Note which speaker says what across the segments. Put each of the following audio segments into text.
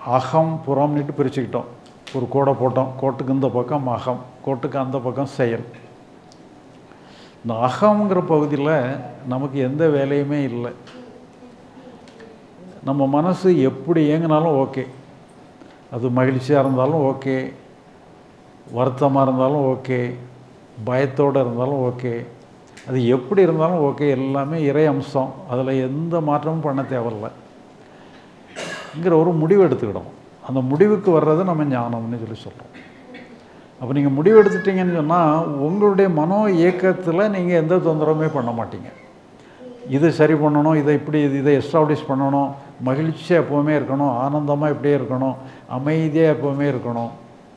Speaker 1: அகம் புறம்னுட்டு பிரிச்சுக்கிட்டோம். ஒரு கோடை போட்டோம். கோட்டுக்கு இந்த பக்கம் அகம், கோட்டுக்கு அந்த பக்கம் செயல். இந்த அகங்கிற பகுதியில் நமக்கு எந்த வேலையுமே இல்லை. நம்ம மனசு எப்படி இயங்கினாலும் ஓகே, அது மகிழ்ச்சியாக இருந்தாலும் ஓகே, வருத்தமாக இருந்தாலும் ஓகே, பயத்தோடு இருந்தாலும் ஓகே, அது எப்படி இருந்தாலும் ஓகே, எல்லாமே இறை அம்சம், அதில் எந்த மாற்றமும் பண்ண தேவையில்லை ங்கிற ஒரு முடிவு எடுத்துக்கிடும். அந்த முடிவுக்கு வர்றது நம்ம ஞானம்னு சொல்லி சொல்கிறோம். அப்போ நீங்கள் முடிவு எடுத்துட்டீங்கன்னு சொன்னால் உங்களுடைய மனோ இயக்கத்தில் நீங்கள் எந்த தொந்தரவுமே பண்ண மாட்டீங்க. இது சரி பண்ணணும், இதை இப்படி இதை எஸ்டாப்ளிஷ் பண்ணணும், மகிழ்ச்சியாக எப்போவுமே இருக்கணும், ஆனந்தமாக இப்படியே இருக்கணும், அமைதியாக எப்போவுமே இருக்கணும்.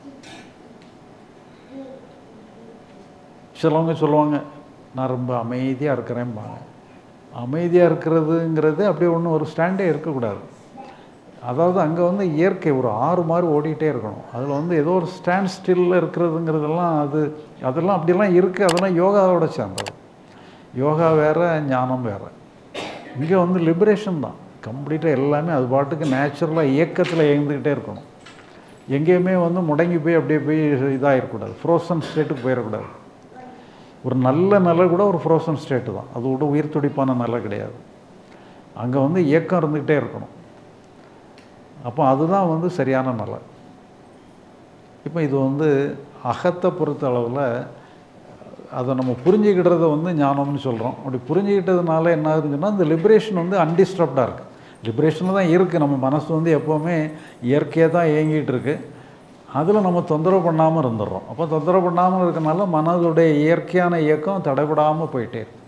Speaker 1: சிலவங்க சொல்லுவாங்க நான் ரொம்ப அமைதியாக இருக்கிறேன்பாங்க. அமைதியாக இருக்கிறதுங்கிறது அப்படியே ஒன்றும் ஒரு ஸ்டாண்டே இருக்கக்கூடாது. அதாவது அங்கே வந்து இயற்கை ஒரு ஆறு மாதிரி ஓடிக்கிட்டே இருக்கணும். அதில் வந்து ஏதோ ஒரு ஸ்டாண்ட் ஸ்டில்லில் இருக்கிறதுங்கிறதெல்லாம் அதெல்லாம் அப்படிலாம் இருக்குது. அதெல்லாம் யோகாவோட சேர்ந்தது. யோகா வேறு, ஞானம் வேறு. இங்கே வந்து லிபரேஷன் தான் கம்ப்ளீட்டாக. எல்லாமே அது பாட்டுக்கு நேச்சுரலாக இயக்கத்தில் இயங்கிக்கிட்டே இருக்கணும். எங்கேயுமே வந்து முடங்கி போய் அப்படியே போய் இதாகிடக்கூடாது, ஃப்ரோசன் ஸ்டேட்டுக்கு போயிடக்கூடாது. ஒரு நல்ல நிலை கூட ஒரு ஃப்ரோசன் ஸ்டேட்டு தான், அது கூட உயிர் துடிப்பான நிலை கிடையாது. அங்கே வந்து இயக்கம் இருந்துக்கிட்டே இருக்கணும். அப்போ அதுதான் வந்து சரியான நிலை. இப்போ இது வந்து அகத்தை பொறுத்த அளவில் அதை நம்ம புரிஞ்சுக்கிட்டதை வந்து ஞானம்னு சொல்கிறோம். அப்படி புரிஞ்சுக்கிட்டதுனால என்ன ஆகுதுன்னு சொன்னால் இந்த லிபரேஷன் வந்து அன்டிஸ்டர்ப்டாக இருக்குது. லிபரேஷனில் தான் இருக்குது. நம்ம மனசு வந்து எப்போவுமே இயற்கையாக தான் இயங்கிகிட்டு இருக்குது. அதில் நம்ம தொந்தரவு பண்ணாமல் இருந்துடுறோம். அப்போ தொந்தரவு பண்ணாமல் இருக்கனால மனதுடைய இயற்கையான இயக்கம் தடைபடாமல் போயிட்டே இருக்கு.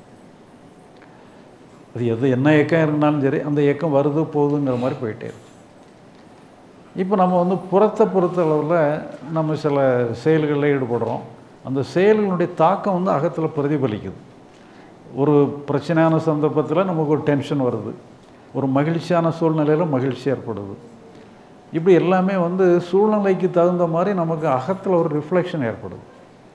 Speaker 1: அது என்ன இயக்கம் இருந்தாலும் சரி, அந்த இயக்கம் வருது போகுதுங்கிற மாதிரி போயிட்டே இருக்கு. இப்போ நம்ம வந்து புறத்தை பொறுத்த அளவில் நம்ம சில செயல்களில் ஈடுபடுறோம். அந்த செயல்களுடைய தாக்கம் வந்து அகத்தில் பிரதிபலிக்குது. ஒரு பிரச்சனையான சந்தர்ப்பத்தில் நமக்கு ஒரு டென்ஷன் வருது, ஒரு மகிழ்ச்சியான சூழ்நிலையில் மகிழ்ச்சி ஏற்படுது. இப்படி எல்லாமே வந்து சூழ்நிலைக்கு தகுந்த மாதிரி நமக்கு அகத்தில் ஒரு ரிஃப்ளெக்ஷன் ஏற்படுது.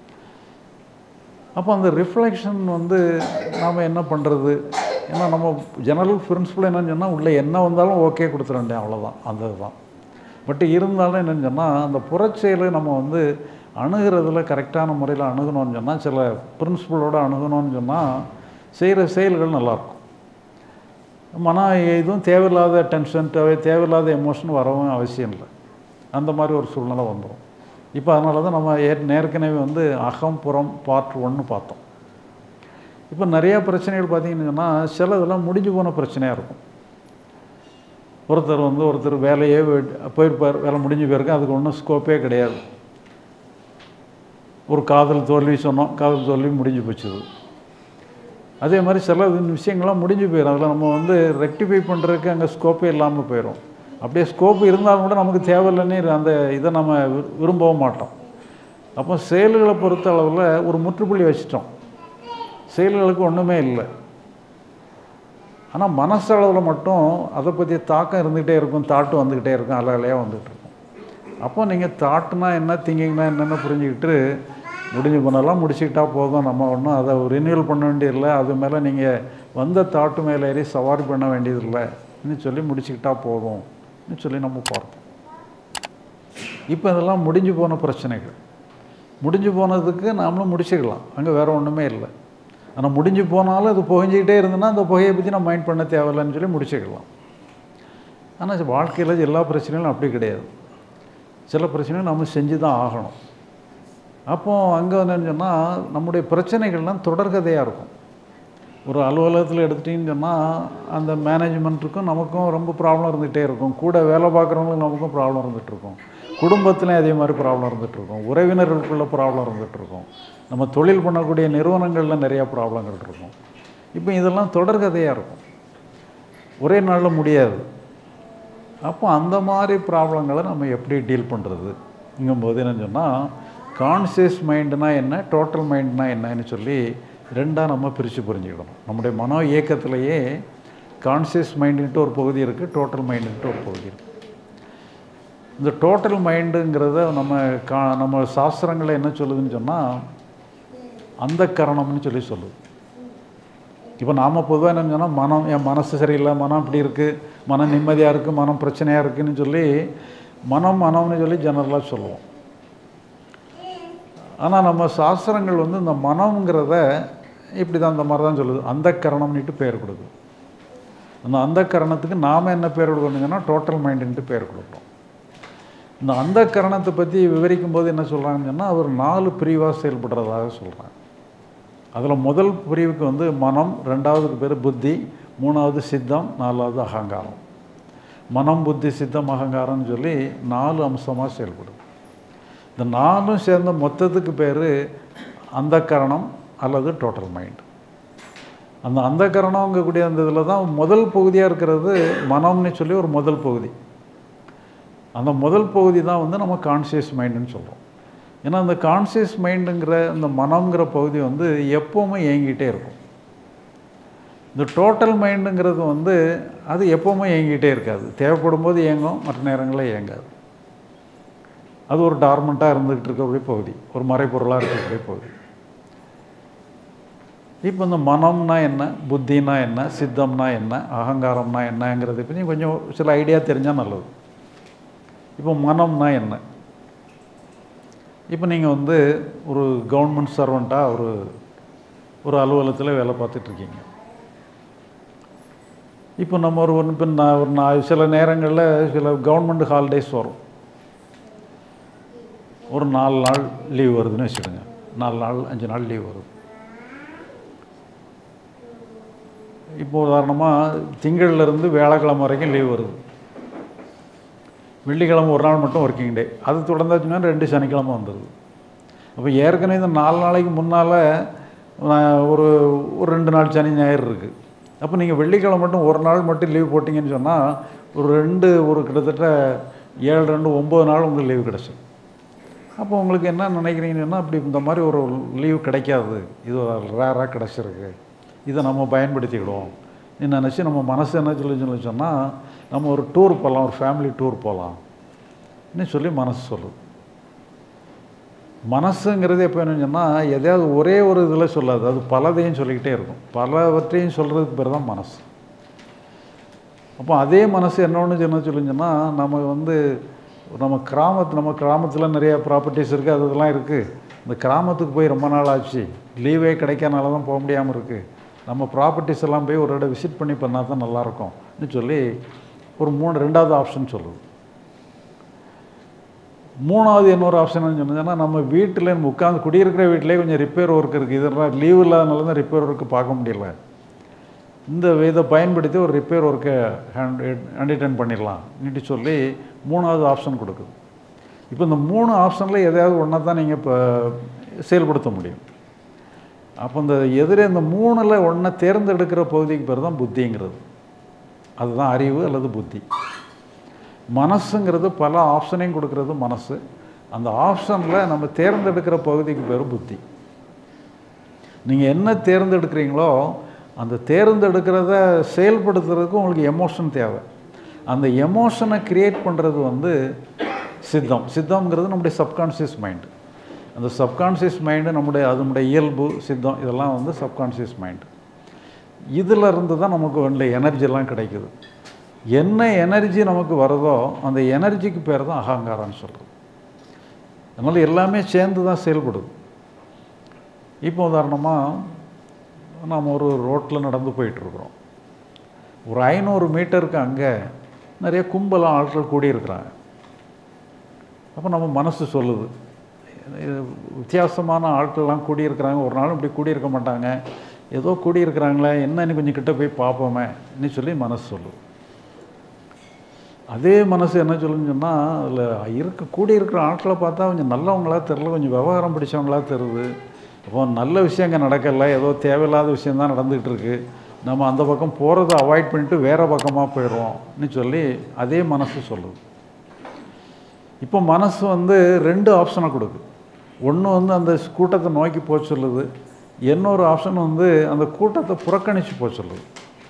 Speaker 1: அப்போ அந்த ரிஃப்ளெக்ஷன் வந்து நாம் என்ன பண்ணுறது? ஏன்னா நம்ம ஜெனரல் பிரின்சிபல் என்னன்னு சொன்னால் உள்ளே என்ன வந்தாலும் ஓகே கொடுத்துட வேண்டிய, அவ்வளோதான், அந்த இதுதான். பட் இருந்தாலும் என்னென்னு சொன்னால் அந்த புறச்செயலை நம்ம வந்து அணுகிறதுல கரெக்டான முறையில் அணுகணும்னு சொன்னால், சில பிரின்சிபலோடு அணுகணும்னு சொன்னால் செய்கிற செயல்கள் நல்லாயிருக்கும். எதுவும் தேவையில்லாத டென்ஷன், தேவையில்லாத எமோஷன் வரவும் அவசியம் இல்லை. அந்த மாதிரி ஒரு சூழ்நிலை வந்துடும். இப்போ அதனால தான் நம்ம ஏற்கனவே வந்து அகம் புறம் பார்ட் 1 பார்த்தோம். இப்போ நிறையா பிரச்சனைகள் பார்த்திங்கன்னு சொன்னால் சில இதெல்லாம் முடிஞ்சு போன பிரச்சனையாக இருக்கும். ஒருத்தர் வேலையே போயிருப்பார், வேலை முடிஞ்சு போயிருக்க, அதுக்கு ஒன்றும் ஸ்கோப்பே கிடையாது. ஒரு காதல் தோல்வி சொன்னோம், காதல் தோல்வி முடிஞ்சு போச்சுது. அதே மாதிரி சில விஷயங்கள்லாம் முடிஞ்சு போயிடும். அதில் நம்ம வந்து ரெக்டிஃபை பண்ணுறதுக்கு அங்கே ஸ்கோப்பே இல்லாமல் போயிடும். அப்படியே ஸ்கோப்பு இருந்தாலும் கூட நமக்கு தேவையில்லைன்னு அந்த இதை நம்ம விரும்பவும் மாட்டோம். அப்போ செயல்களை பொறுத்த அளவில் ஒரு முற்றுப்புள்ளி வச்சிட்டோம். செயல்களுக்கு ஒன்றுமே இல்லை. ஆனால் மனசளவில் மட்டும் அதை பற்றி தாக்கம் இருந்துக்கிட்டே இருக்கும், தாட்டு வந்துக்கிட்டே இருக்கும், அலையாக வந்துகிட்டு இருக்கும். அப்போ நீங்கள் தாட்டுனா என்ன, திங்கிங்னா என்னென்ன புரிஞ்சுக்கிட்டு முடிஞ்சு போனாலாம் முடிச்சுக்கிட்டா போதும். நம்ம ஒன்றும் அதை ரினியூவல் பண்ண வேண்டியதில்லை. அது மேலே நீங்கள் வந்த தாட்டு மேலே ஏறி சவாரி பண்ண வேண்டியதில்லைன்னு சொல்லி முடிச்சுக்கிட்டா போதும்னு சொல்லி நம்ம பார்த்தோம். இப்போ இதெல்லாம் முடிஞ்சு போன பிரச்சனைகள். முடிஞ்சு போனதுக்கு நாமளும் முடிச்சுக்கலாம், அங்கே வேறு ஒன்றுமே இல்லை. ஆனால் முடிஞ்சு போனாலும் அது புகைஞ்சிக்கிட்டே இருந்ததுன்னா அந்த புகையை பற்றி நம்ம மைண்ட் பண்ண தேவையில்லைன்னு சொல்லி முடிச்சுக்கலாம். ஆனால் வாழ்க்கையில் எல்லா பிரச்சனைகளும் அப்படி கிடையாது. சில பிரச்சனைகள் நம்ம செஞ்சு தான் ஆகணும். அப்போது அங்கே என்னன்னு சொன்னால் நம்முடைய பிரச்சனைகள்லாம் தொடர்கதையாக இருக்கும். ஒரு அலுவலகத்தில் எடுத்துட்டிங்கன்னு சொன்னால் அந்த மேனேஜ்மெண்ட்டுக்கும் நமக்கும் ரொம்ப ப்ராப்ளம் இருந்துகிட்டே இருக்கும். கூட வேலை பார்க்குறவங்களுக்கு நமக்கும் ப்ராப்ளம் இருந்துகிட்ருக்கும். குடும்பத்துலேயும் அதே மாதிரி ப்ராப்ளம் இருந்துகிட்ருக்கும். உறவினர்களுக்குள்ள ப்ராப்ளம் இருந்துகிட்ருக்கும். நம்ம தொழில் பண்ணக்கூடிய நிறுவனங்களில் நிறையா ப்ராப்ளங்கள் இருக்கும். இப்போ இதெல்லாம் தொடர்கதையாக இருக்கும், ஒரே நாளில் முடியாது. அப்போ அந்த மாதிரி ப்ராப்ளங்களை நம்ம எப்படி டீல் பண்ணுறதுங்கும்போது என்னன்னு சொன்னால், கான்சியஸ் மைண்டுனா என்ன, டோட்டல் மைண்டுனா என்னன்னு சொல்லி ரெண்டாக நம்ம பிரித்து புரிஞ்சுக்கிடணும். நம்முடைய மனோ இயக்கத்திலேயே கான்சியஸ் மைண்டுன்ட்டு ஒரு பகுதி இருக்குது, டோட்டல் மைண்டுன்ட்டு ஒரு பகுதி இருக்குது. இந்த டோட்டல் மைண்டுங்கிறத நம்ம சாஸ்திரங்களை என்ன சொல்லுதுன்னு சொன்னால் அந்த கரணம்னு சொல்லி சொல்லுது. இப்போ நாம் பொதுவாக என்ன சொன்னால் மனம், என் மனசு சரியில்லை, மனம் இப்படி இருக்குது, மனம் நிம்மதியாக இருக்குது, மனம் பிரச்சனையாக இருக்குதுன்னு சொல்லி மனம்னு சொல்லி ஜெனரலாக சொல்லுவோம். ஆனால் நம்ம சாஸ்திரங்கள் வந்து இந்த மனம்ங்கிறத இப்படி தான், அந்த மாதிரி தான் சொல்லுது. அந்த கரணம்னுட்டு பேர் கொடுக்குது. அந்த கரணத்துக்கு நாம் என்ன பேர் கொடுக்கணுங்கன்னா டோட்டல் மைண்டுன்ட்டு பேர் கொடுக்குறோம். இந்த அந்த கரணத்தை பற்றி விவரிக்கும் போது என்ன சொல்கிறாங்கன்னு சொன்னால், அவர் 4 பிரிவாக செயல்படுறதாக சொல்கிறாங்க. அதில் முதல் பிரிவுக்கு வந்து மனம், 2வதுக்கு பேர் புத்தி, 3வது சித்தம், 4வது அகங்காரம். மனம், புத்தி, சித்தம், அகங்காரம்னு சொல்லி 4 அம்சமாக செயல்படுது. இந்த 4ம் சேர்ந்த மொத்தத்துக்கு பேர் அந்த கரணம் அல்லது டோட்டல் மைண்ட். அந்த கரணங்கக்கூடிய அந்த இதில் தான் முதல் பகுதியாக இருக்கிறது மனம்னு சொல்லி ஒரு முதல் பகுதி. அந்த முதல் பகுதி தான் வந்து நம்ம கான்சியஸ் மைண்டுன்னு சொல்கிறோம். ஏன்னா அந்த கான்சியஸ் மைண்டுங்கிற இந்த மனம்ங்கிற பகுதி வந்து எப்போவுமே இயங்கிட்டே இருக்கும். இந்த டோட்டல் மைண்டுங்கிறது வந்து அது எப்போவுமே இயங்கிட்டே இருக்காது. தேவைப்படும் போது இயங்கும், மற்ற நேரங்களில் இயங்காது. அது ஒரு டார்மெண்ட்டாக இருந்துக்கிட்டு இருக்கக்கூடிய பகுதி, ஒரு மறைப்பொருளாக இருக்கக்கூடிய பகுதி. இப்போ இந்த மனம்னா என்ன, புத்தினா என்ன, சித்தம்னா என்ன, அகங்காரம்னா என்னங்கிறத பற்றி கொஞ்சம் சில ஐடியா தெரிஞ்சால் நல்லது. இப்போ மனம்னா என்ன? இப்போ நீங்கள் வந்து ஒரு கவர்மெண்ட் சர்வெண்ட்டாக ஒரு அலுவலகத்தில் வேலை பார்த்துட்ருக்கீங்க. இப்போ நம்ம சில நேரங்களில் சில கவர்மெண்ட் ஹாலிடேஸ் வரும். ஒரு 4 நாள் லீவ் வருதுன்னு வச்சுடுங்க. 4 நாள் 5 நாள் லீவ் வருது. இப்போ உதாரணமாக திங்கள்லேருந்து வியாழக்கிழமை வரைக்கும் லீவ் வருது. வெள்ளிக்கிழமை ஒரு நாள் மட்டும் ஒர்க்கிங் டே. அது தொடர்ந்தாச்சுன்னா 2 சனிக்கிழமை வந்துடுது. அப்போ ஏற்கனவே இந்த 4 நாளைக்கு முன்னால் ஒரு 2 நாள் சனி ஞாயிறு இருக்குது. அப்போ நீங்கள் வெள்ளிக்கிழமை மட்டும் ஒரு நாள் மட்டும் லீவ் போட்டிங்கன்னு சொன்னால் ஒரு கிட்டத்தட்ட 7 2 9 நாள் உங்களுக்கு லீவு கிடச்சிடும். அப்போ உங்களுக்கு என்ன நினைக்கிறீங்கன்னா, அப்படி இந்த மாதிரி ஒரு லீவ் கிடைக்காது, இது ரேராக கிடச்சிருக்கு, இதை நம்ம பயன்படுத்திக்கிடுவோம் நினச்சி நம்ம மனசு என்ன சொல்லி சொன்னால், நம்ம ஒரு டூர் போகலாம், ஒரு ஃபேமிலி டூர் போகலாம்னு சொல்லி மனசு சொல்லுது. மனசுங்கிறது எப்போ என்னன்னு சொன்னால், எதையாவது ஒரே ஒரு இதில் சொல்லாது, அது பலதையும் சொல்லிக்கிட்டே இருக்கும். பலவற்றையும் சொல்கிறதுக்கு பேர் தான் மனசு. அப்போ அதே மனசு என்ன சொல்லுங்கன்னா, நம்ம வந்து நம்ம கிராமத்தில் நிறைய ப்ராப்பர்ட்டிஸ் இருக்குது, அதெல்லாம் இருக்குது. இந்த கிராமத்துக்கு போய் ரொம்ப நாள் ஆச்சு, லீவே கிடைக்காதனால தான் போக முடியாமல் இருக்குது. நம்ம ப்ராப்பர்ட்டிஸ் எல்லாம் போய் ஒரு இடம் விசிட் பண்ணி பண்ணால் தான் நல்லாயிருக்கும்னு சொல்லி ஒரு 2வது ஆப்ஷன் சொல்லுது. 3வது இன்னொரு ஆப்ஷன் சொன்னதுன்னா, நம்ம வீட்டில் உட்காந்து குடியிருக்கிற வீட்டிலே கொஞ்சம் ரிப்பேர் ஒர்க் இருக்குது, இதெல்லாம் லீவ் இல்லாதனால தான் ரிப்பேர் ஒர்க்கு பார்க்க முடியல, இதை பயன்படுத்தி ஒரு ரிப்பேர் ஒர்க்கை அண்டர்டேக் பண்ணிடலாம்னு சொல்லி 3வது ஆப்ஷன் கொடுக்குது. இப்போ இந்த 3 ஆப்ஷனில் எதையாவது ஒன்றை தான் நீங்கள் இப்போ செயல்படுத்த முடியும். அப்போ இந்த இந்த 3ல் ஒன்றை தேர்ந்தெடுக்கிற பகுதிக்கு பேர் தான் புத்திங்கிறது. அதுதான் அறிவு அல்லது புத்தி. மனசுங்கிறது பல ஆப்ஷனையும் கொடுக்கறது மனசு. அந்த ஆப்ஷனில் நம்ம தேர்ந்தெடுக்கிற பகுதிக்கு பேர் புத்தி. நீங்கள் என்ன தேர்ந்தெடுக்கிறீங்களோ அந்த தேர்ந்தெடுக்கிறத செயல்படுத்துறதுக்கு உங்களுக்கு எமோஷன் தேவை. அந்த எமோஷனை க்ரியேட் பண்ணுறது வந்து சித்தம்ங்கிறது நம்முடைய சப்கான்ஷியஸ் மைண்டு. அந்த சப்கான்ஷியஸ் மைண்டு அதனுடைய இயல்பு, சித்தம், இதெல்லாம் வந்து சப்கான்ஷியஸ் மைண்டு. இதில் இருந்து தான் நமக்கு வேண்டிய எனர்ஜிலாம் கிடைக்குது. என்ன எனர்ஜி நமக்கு வருதோ அந்த எனர்ஜிக்கு பேர் தான் அகங்காரம்னு சொல்கிறது. அதனால் எல்லாமே சேர்ந்து தான் செயல்படுது. இப்போ உதாரணமாக நம்ம ஒரு ரோட்டில் நடந்து போயிட்டுருக்குறோம். ஒரு 500 மீட்டருக்கு அங்கே நிறைய கும்பலாம் ஆட்கள் கூடியிருக்கிறாங்க. அப்போ நம்ம மனசு சொல்லுது, வித்தியாசமான ஆட்கள்லாம் கூடியிருக்கிறாங்க, ஒரு நாளும் இப்படி கூடியிருக்க மாட்டாங்க, ஏதோ கூடியிருக்கிறாங்களே, என்னன்னு கொஞ்சம் கிட்ட போய் பார்ப்போமேன்னு சொல்லி மனசு சொல்லுது. அதே மனசு என்ன சொல்லுன்னு சொன்னால், அதில் கூடியிருக்கிற ஆட்களை பார்த்தா கொஞ்சம் நல்லவங்களா தெரில, கொஞ்சம் விவகாரம் பிடிச்சவங்களா தெரியுது, அப்போ நல்ல விஷயம் அங்கே நடக்கலை, ஏதோ தேவையில்லாத விஷயந்தான் நடந்துக்கிட்டு இருக்குது, நம்ம அந்த பக்கம் போகிறத அவாய்ட் பண்ணிட்டு வேறு பக்கமாக போயிடுவோம்னு சொல்லி அதே மனசு சொல்லுது. இப்போ மனசு வந்து 2 ஆப்ஷனை கொடுக்குது. ஒன்று வந்து அந்த கூட்டத்தை நோக்கி போக சொல்லுது, இன்னொரு ஆப்ஷன் வந்து அந்த கூட்டத்தை புறக்கணித்து போக சொல்லுது.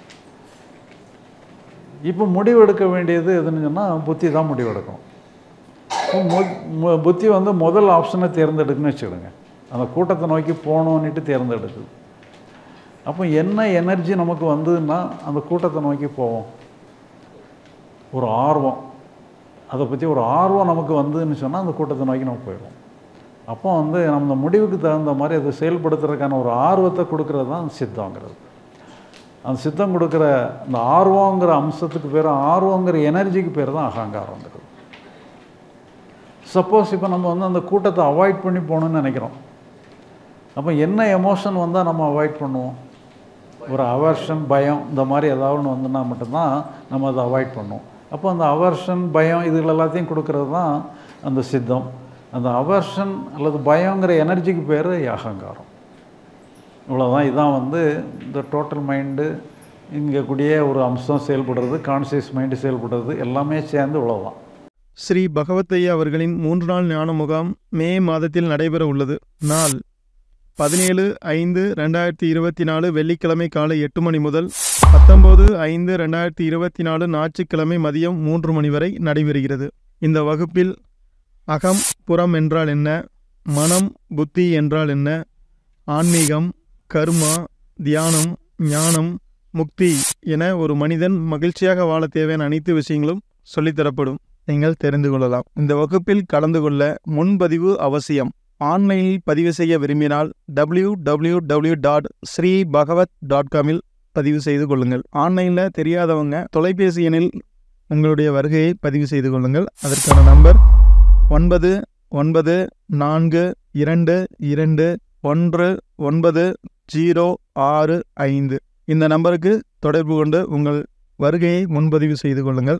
Speaker 1: இப்போ முடிவெடுக்க வேண்டியது எதுன்னு சொன்னால் புத்தி தான் முடிவெடுக்கும். புத்தி வந்து முதல் ஆப்ஷனை தேர்ந்தெடுக்குன்னு வச்சுக்கிடுங்க. அந்த கூட்டத்தை நோக்கி போகணுன்னுட்டு தேர்ந்தெடுக்குது. அப்போ என்ன எனர்ஜி நமக்கு வந்ததுன்னா அந்த கூட்டத்தை நோக்கி போவோம். ஒரு ஆர்வம், அதை பற்றி ஒரு ஆர்வம் நமக்கு வந்ததுன்னு சொன்னால் அந்த கூட்டத்தை நோக்கி நம்ம போயிடுவோம். அப்போ வந்து நம்ம முடிவுக்கு தகுந்த மாதிரி அதை செயல்படுத்துறதுக்கான ஒரு ஆர்வத்தை கொடுக்கறது தான் சித்தங்கிறது. அந்த சித்தம் கொடுக்குற அந்த ஆர்வங்கிற அம்சத்துக்கு பேர், ஆர்வங்கிற எனர்ஜிக்கு பேர் தான் அகங்காரங்கிறது. சப்போஸ் இப்போ நம்ம வந்து அந்த கூட்டத்தை அவாய்ட் பண்ணி போகணுன்னு நினைக்கிறோம். அப்போ என்ன எமோஷன் வந்தால் நம்ம அவாய்ட் பண்ணுவோம்? ஒரு அவர்ஷன், பயம், இந்த மாதிரி ஏதாவது ஒன்று வந்துன்னா மட்டும்தான் நம்ம அதை அவாய்ட் பண்ணுவோம். அப்போ அந்த அவர்ஷன், பயம் இதுகள் எல்லாத்தையும் கொடுக்கறது தான் அந்த சித்தம். அந்த அவர்ஷன் அல்லது பயங்கிற எனர்ஜிக்கு பேர் அகங்காரம். இவ்வளோதான். இதுதான் வந்து இந்த டோட்டல் மைண்டு இங்கே கூடிய ஒரு அம்சம் செயல்படுறது, கான்சியஸ் மைண்டு செயல்படுறது எல்லாமே சேர்ந்து இவ்வளோதான்.
Speaker 2: ஸ்ரீ பகவத்தையா அவர்களின் 3 நாள் ஞான முகாம் மே மாதத்தில் நடைபெற உள்ளது. நாள் 17/5/2024 வெள்ளிக்கிழமை காலை 8 மணி முதல் 19/5/2024 ஞாயிற்றுக்கிழமை மதியம் 3 மணி வரை நடைபெறுகிறது. இந்த வகுப்பில் அகம், புறம் என்றால் என்ன, மனம், புத்தி என்றால் என்ன, ஆன்மீகம், கர்மா, தியானம், ஞானம், முக்தி என ஒரு மனிதன் மகிழ்ச்சியாக வாழ தேவையான அனைத்து விஷயங்களும் சொல்லித்தரப்படும். நீங்கள் தெரிந்து கொள்ளலாம். இந்த வகுப்பில் கலந்து கொள்ள முன்பதிவு அவசியம். ஆன்லைனில் பதிவு செய்ய விரும்பினால் www.sribhagavat.com பதிவு செய்து கொள்ளுங்கள். ஆன்லைனில் தெரியாதவங்க தொலைபேசி எண்ணில் உங்களுடைய வருகையை பதிவு செய்து கொள்ளுங்கள். அதற்கான நம்பர் 9942219065. இந்த நம்பருக்கு தொடர்பு கொண்டு உங்கள் வருகையை முன்பதிவு செய்து கொள்ளுங்கள்.